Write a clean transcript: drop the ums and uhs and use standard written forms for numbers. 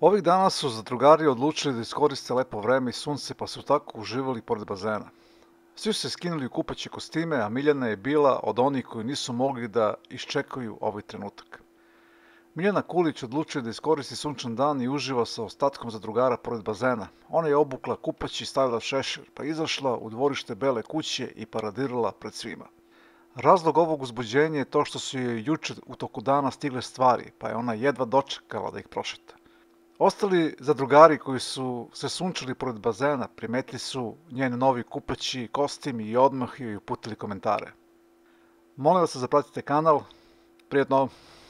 Ovih dana su zadrugari odlučili da iskoriste lepo vreme i sunce, pa su tako uživali pored bazena. Svi su se skinuli u kupaće kostime, a Miljana je bila od onih koji nisu mogli da iščekaju ovaj trenutak. Miljana Kulić odlučila da iskoristi sunčan dan i uživa sa ostatkom zadrugara pored bazena. Ona je obukla kupaći i stavila šešir, pa izašla u dvorište Bele kuće i paradirala pred svima. Razlog ovog uzbuđenja je to što su joj juče u toku dana stigle stvari, pa je ona jedva dočekala da ih prošeta. Ostali zadrugari koji su se sunčali pored bazena primetili su njen novi kupaći kostim i odmah joj uputili komentare. Molim vas da zapratite kanal. Prijetno!